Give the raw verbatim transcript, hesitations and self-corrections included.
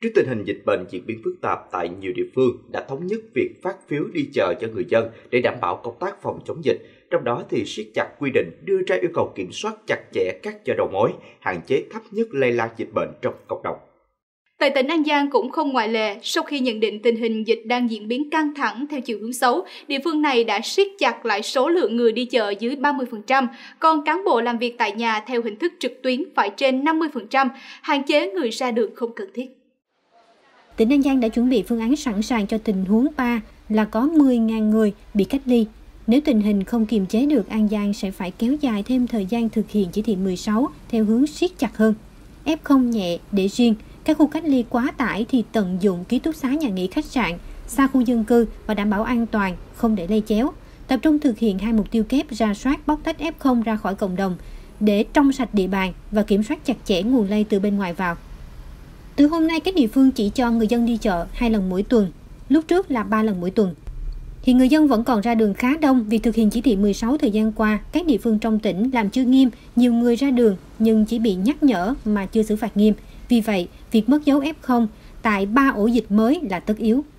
Trước tình hình dịch bệnh diễn biến phức tạp tại nhiều địa phương đã thống nhất việc phát phiếu đi chợ cho người dân để đảm bảo công tác phòng chống dịch. Trong đó thì siết chặt quy định, đưa ra yêu cầu kiểm soát chặt chẽ các chợ đầu mối, hạn chế thấp nhất lây lan dịch bệnh trong cộng đồng. Tại tỉnh An Giang cũng không ngoại lệ, sau khi nhận định tình hình dịch đang diễn biến căng thẳng theo chiều hướng xấu, địa phương này đã siết chặt lại số lượng người đi chợ dưới ba mươi phần trăm, còn cán bộ làm việc tại nhà theo hình thức trực tuyến phải trên năm mươi phần trăm, hạn chế người ra đường không cần thiết. Tỉnh An Giang đã chuẩn bị phương án sẵn sàng cho tình huống ba là có mười nghìn người bị cách ly. Nếu tình hình không kiềm chế được, An Giang sẽ phải kéo dài thêm thời gian thực hiện chỉ thị mười sáu theo hướng siết chặt hơn. ép không nhẹ để riêng, các khu cách ly quá tải thì tận dụng ký túc xá, nhà nghỉ, khách sạn, xa khu dân cư và đảm bảo an toàn, không để lây chéo. Tập trung thực hiện hai mục tiêu kép: rà soát, bóc tách ép không ra khỏi cộng đồng để trong sạch địa bàn và kiểm soát chặt chẽ nguồn lây từ bên ngoài vào. Từ hôm nay, các địa phương chỉ cho người dân đi chợ hai lần mỗi tuần, lúc trước là ba lần mỗi tuần. Thì người dân vẫn còn ra đường khá đông vì thực hiện chỉ thị mười sáu thời gian qua, các địa phương trong tỉnh làm chưa nghiêm, nhiều người ra đường nhưng chỉ bị nhắc nhở mà chưa xử phạt nghiêm. Vì vậy, việc mất dấu ép không tại ba ổ dịch mới là tất yếu.